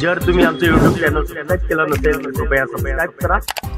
जर तुम्ही आमचे YouTube चॅनल सबस्क्राइब केला नसेल तर कृपया सबस्क्राइब करा।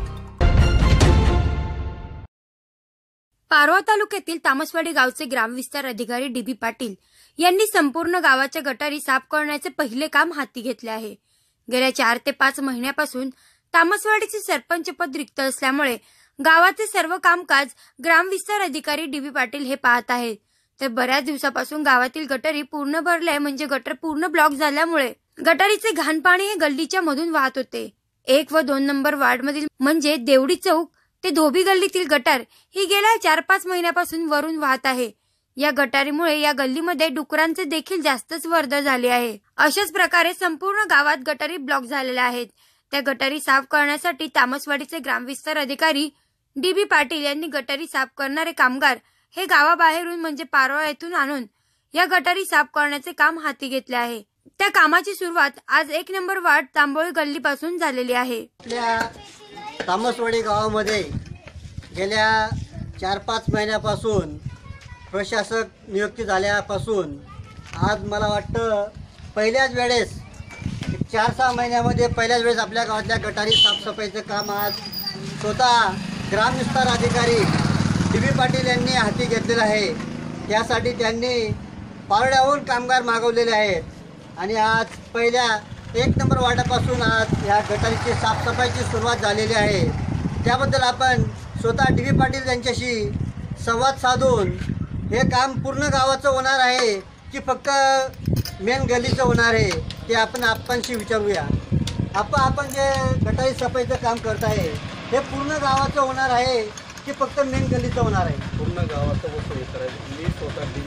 पारोळा तालुक्यातील तामसवाडी गावचे ग्रामविस्तार अधिकारी डी.बी. पाटील यांनी संपूर्ण गावाच्या गटारी साफ करण्याचे पहिले काम हाती घेतले आहे। गेल्या 4 ते 5 महिन्यापासून तामसवाडीचे सरपंचपद रिक्त असल्यामुळे गावाचे सर्व कामकाज ग्रामविस्तार अधिकारी डी.बी. पाटील हे पाहत आहेत। तर बऱ्याच दिवसापासून गावातील गटारी पूर्ण भरले म्हणजे गटर पूर्ण ब्लॉक झाल्यामुळे गटारीचे घाण पाणी हे गल्लीच्या मधून वाहत होते। 1 व 2 नंबर वार्डमधील म्हणजे देवडी चौक ते धोबी गल्लीतील गटार ही गेल्या 4-5 महिन्यापासून वरून वाहत आहे। या गटारीमुळे या गल्लीमध्ये डुकरांचे देखील जास्तच वर्दळ झाले आहे। अशाच प्रकारे संपूर्ण गावात गटारी ब्लॉक झालेल्या आहेत। त्या गटारी साफ करण्यासाठी तामसवाडीचे ग्रामविस्तार अधिकारी डी.बी. पाटील यांनी गटारी साफ करणारे कामगार हे गावाबाहेरून म्हणजे पारोळा येथून आणून या गटारी साफ करण्याचे काम हाती घेतले आहे। त्या कामाची सुरुवात आज 1 नंबर वार्ड तांबोळी गल्लीपासून झालेली आहे। आपल्या तामसवाडी गावामध्ये गेल्या 4-5 महिन्यापासून प्रशासक नियुक्ती झाल्यापासून आज मला वाटतं पहिल्याच वेळेस 4-6 महिन्यामध्ये पहिल्याच वेळेस आपल्या गावातल्या गटारी साफसफाईचं काम आज स्वतः ग्रामविस्तार अधिकारी डी.बी. पाटील यांनी हाती घेतलेलं आहे। त्यासाठी त्यांनी पारोळ्याहून कामगार मागवलेले आहेत आणि आज पहिल्या 1 नंबर वार्डापासून आज या गटारीची साफसफाईची सुरुवात झालेली आहे। त्याबद्दल आपण स्वतः डी.बी. पाटील यांच्याशी संवाद साधून हे काम पूर्ण गावाचं होणार आहे की फक्त मेन गल्लीचं होणार आहे ते आपणशी विचारूया। आपण जे गटारी सफाईचं काम करत आहे हे पूर्ण गावाचं होणार आहे की फक्त मेन गल्लीचं होणार आहे? पूर्ण गावाचं वस्तू हे करायचं। मी स्वतः डी.बी.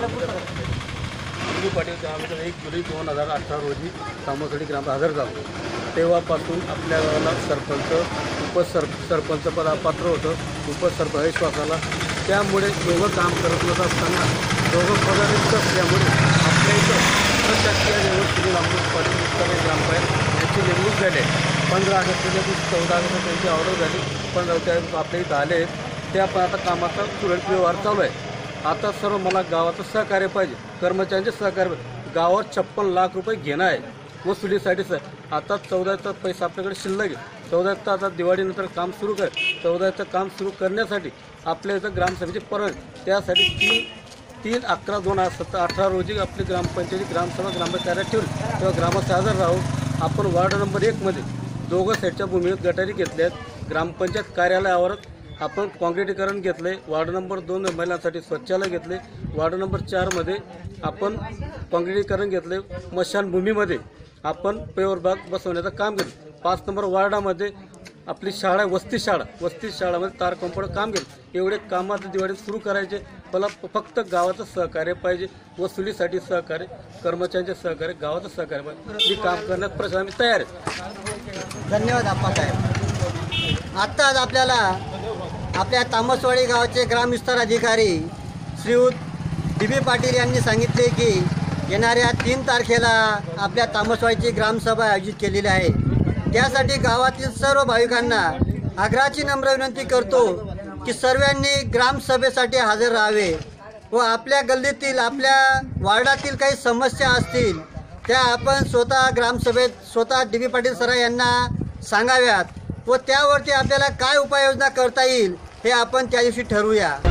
पाटील त्यानंतर 1 जुलै 2018 रोजी तामसवाडी ग्राम हजर झालो। तेव्हापासून आपल्या गावाला सरपंच सरपंच पदा पात्र होतं, उपसरपंच विश्वासाला। त्यामुळे दोघं काम करत नसत असताना दोघं पदाधिकारी असल्यामुळे आपल्या इथं प्रशासकीय व्यवस्थेने अमृत पाटील ग्रामपंचायत यांची नेमणूक झाली। 15 ऑगस्टच्या दिवशी 14 ऑगस्ट त्यांची ऑर्डर झाली। 15 आपल्या इथं आले त्या पण आता कामाचा सुरळीत व्यवहार चालू आहे। आता सर्व मला गावाचं सहकार्य पाहिजे, कर्मचाऱ्यांचे सहकार्य। गावात 56 लाख रुपये घेणं आहे वसुलीसाठीच। आता 14चा पैसा आपल्याकडे शिल्लक आहे। 14चा आता दिवाळीनंतर काम सुरू कर 14चं काम सुरू करण्यासाठी आपल्या इथं ग्रामसभेची परवानगी त्यासाठी 3/11/2018 रोजी आपली ग्रामपंचायती ग्रामसभा ग्रामपंचायत ठेवली। तेव्हा ग्रामस्थ हजर राहून आपण वार्ड नंबर 1 मध्ये दोघं साईडच्या भूमीवर गटारी घेतल्या आहेत। ग्रामपंचायत कार्यालयावर आपण काँक्रिटीकरण घेतले। वार्ड नंबर 2 महिलांसाठी शौचालय घेतले। वार्ड नंबर 4 मध्ये आपण काँक्रिटीकरण घेतले। स्मशानभूमीमध्ये आपण पेवर बाग बसवण्याचं काम केलं। 5 नंबर वार्डामध्ये आपली शाळा वस्ती शाळामध्ये तार कंपाऊंड काम केलं। एवढे कामात दिवाळीत सुरू करायचे। मला फक्त गावाचं सहकार्य पाहिजे, वसुलीसाठी सहकार्य, कर्मचाऱ्यांचे सहकार्य, गावाचं सहकार्य पाहिजे। मी काम करण्यात प्रश्न मी तयार आहे। धन्यवाद आप्पासाहेब। आत्ताच आपल्याला आपल्या तामसवाडी गावाचे ग्रामविस्तार अधिकारी श्रीयुत डी.बी. पाटील यांनी सांगितले की येणाऱ्या 3 तारखेला आपल्या तामसवाडीची ग्रामसभा आयोजित केलेली आहे। त्यासाठी गावातील सर्व भाविकांना आग्रहाची नम्र विनंती करतो की सर्वांनी ग्रामसभेसाठी हजर राहावे व आपल्या गल्लीतील आपल्या वार्डातील काही समस्या असतील त्या आपण स्वतः ग्रामसभेत स्वतः डी.बी. पाटील सर यांना सांगाव्यात व त्यावरती आपल्याला काय उपाययोजना करता येईल हे आपण त्या दिवशी ठरवूया।